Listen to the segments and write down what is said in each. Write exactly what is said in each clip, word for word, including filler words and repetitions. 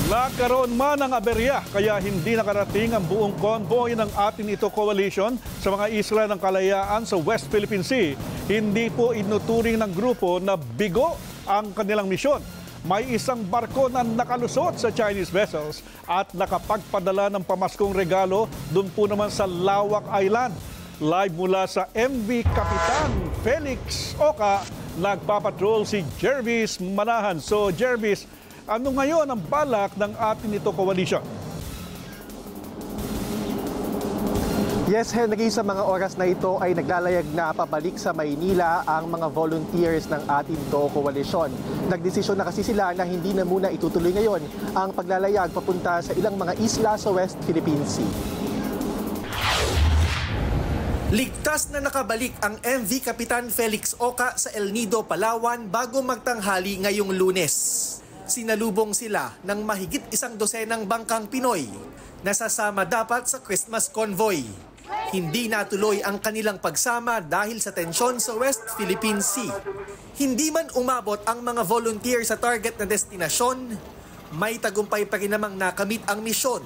Nagkaroon man ng aberya kaya hindi nakarating ang buong convoy ng atin ito coalition sa mga isla ng Kalayaan sa West Philippine Sea. Hindi po inuturing ng grupo na bigo ang kanilang misyon. May isang barko na nakalusot sa Chinese vessels at nakapagpadala ng pamaskong regalo doon po naman sa Lawak Island. Live mula sa M V Kapitan Felix Oca, nagpapatrol si Jervis Manahan. So Jervis, ano ngayon ang balak ng atin ito coalition? Yes, Henry, sa mga oras na ito ay naglalayag na pabalik sa Maynila ang mga volunteers ng atin ito coalition. Nagdesisyon na kasi sila na hindi na muna itutuloy ngayon ang paglalayag papunta sa ilang mga isla sa West Philippine Sea. Ligtas na nakabalik ang M V Kapitan Felix Oca sa El Nido, Palawan bago magtanghali ngayong Lunes. Sinalubong sila ng mahigit isang dosenang bangkang Pinoy na sasama dapat sa Christmas convoy. Hindi natuloy ang kanilang pagsama dahil sa tensyon sa West Philippine Sea. Hindi man umabot ang mga volunteer sa target na destinasyon, may tagumpay pa rin namang nakamit ang misyon.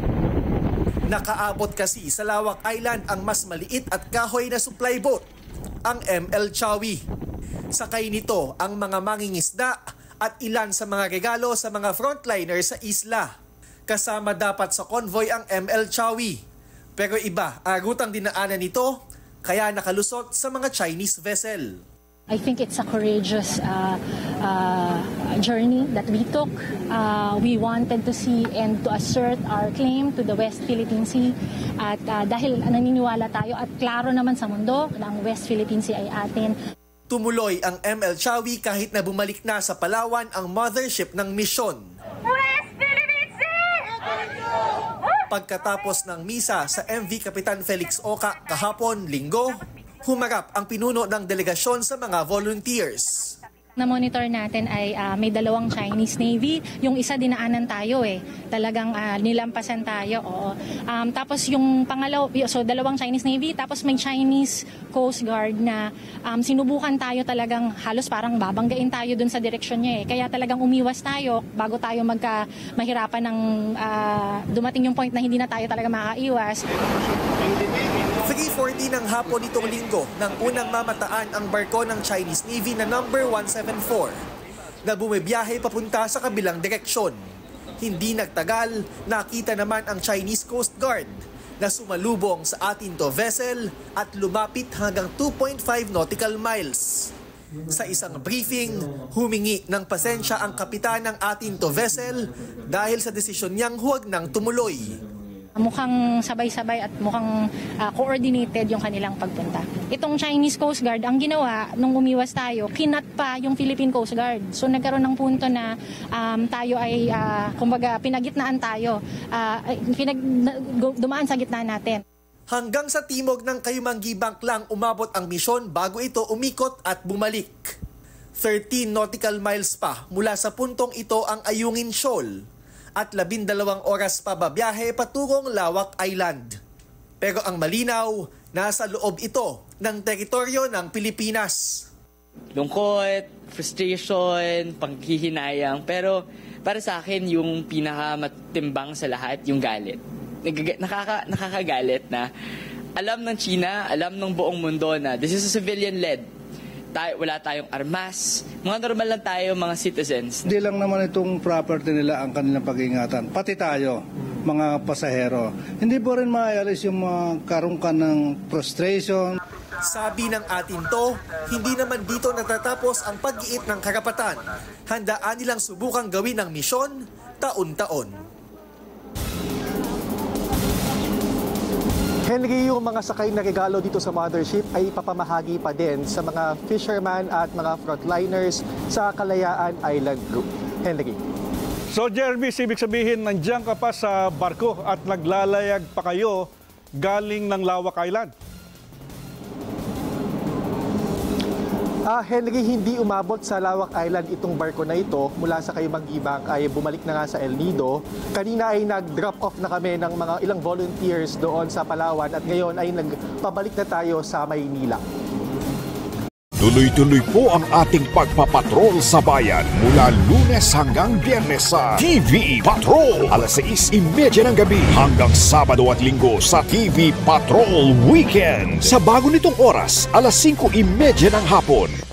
Nakaabot kasi sa Lawak Island ang mas maliit at kahoy na supply boat, ang M L Chawi. Sakay nito ang mga mangingisda at ilan sa mga regalo sa mga frontliners sa isla. Kasama dapat sa convoy ang M L Chawi. Pero iba, arutang dinaanan nito, kaya nakalusot sa mga Chinese vessel. I think it's a courageous uh, uh, journey that we took. Uh, we wanted to see and to assert our claim to the West Philippine Sea. At uh, dahil naniniwala tayo at klaro naman sa mundo na ang West Philippine Sea ay atin. Tumuloy ang M L Chawi kahit na bumalik na sa Palawan ang mothership ng misyon. West Philippine Sea! Pagkatapos ng misa sa M V Kapitan Felix Oca kahapon, Linggo, humarap ang pinuno ng delegasyon sa mga volunteers. Na-monitor natin ay uh, may dalawang Chinese Navy. Yung isa dinaanan tayo eh. Talagang uh, nilampasan tayo. Oo. Um, tapos yung pangalaw, so dalawang Chinese Navy, tapos may Chinese Coast Guard na um, sinubukan tayo talagang halos parang babanggain tayo dun sa direksyon niya eh. Kaya talagang umiwas tayo bago tayo magka mahirapan ng uh, dumating yung point na hindi na tayo talaga makaiwas. three forty ng hapon itong Linggo nang unang mamataan ang barko ng Chinese Navy na number one seventy-four na bumibiyahe papunta sa kabilang direksyon. Hindi nagtagal, nakita naman ang Chinese Coast Guard na sumalubong sa atin to vessel at lumapit hanggang two point five nautical miles. Sa isang briefing, humingi ng pasensya ang kapitan ng atin to vessel dahil sa desisyon niyang huwag nang tumuloy. Mukhang sabay-sabay at mukhang uh, coordinated yung kanilang pagpunta. Itong Chinese Coast Guard, ang ginawa nung umiwas tayo, kinat pa yung Philippine Coast Guard. So nagkaroon ng punto na um, tayo ay, uh, kumbaga, pinagitnaan tayo. Uh, pinag, dumaan sa gitna natin. Hanggang sa timog ng Kayumanggi Bank lang umabot ang misyon bago ito umikot at bumalik. thirteen nautical miles pa mula sa puntong ito ang Ayungin Shoal at labindalawang oras pa babiyahe patungong Lawak Island. Pero ang malinaw, nasa loob ito ng teritoryo ng Pilipinas. Lungkot, frustration, panghihinayang, pero para sa akin yung pinakamatimbang sa lahat yung galit. Nakaka, nakakagalit na alam ng China, alam ng buong mundo na this is a civilian-led. Tayo, wala tayong armas. Mga normal lang tayo, mga citizens. Hindi lang naman itong property nila ang kanilang pag-iingatan. Pati tayo, mga pasahero. Hindi po rin maayalis yung mga karungkan ng frustration. Sabi ng atin to, hindi naman dito natatapos ang pag-iit ng karapatan. Handaan nilang subukang gawin ang misyon taon-taon. Henry, yung mga sakay na regalo dito sa mothership ay ipapamahagi pa din sa mga fisherman at mga frontliners sa Kalayaan Island Group. Henry. So Jervis, ibig sabihin nandiyan ka pa sa barko at naglalayag pa kayo galing ng Lawak Island? Ah, Henry, hindi umabot sa Lawak Island itong barko na ito. Mula sa Kayumanggi Bank ay bumalik na nga sa El Nido. Kanina ay nag-drop off na kami ng mga ilang volunteers doon sa Palawan at ngayon ay nagpabalik na tayo sa Maynila. Tuloy-tuloy po ang ating pagpapatrol sa bayan mula Lunes hanggang Biyernes sa T V Patrol. alas sais trenta ng gabi hanggang Sabado at Linggo sa T V Patrol Weekend. Sa bago nitong oras, alas singko trenta ng hapon.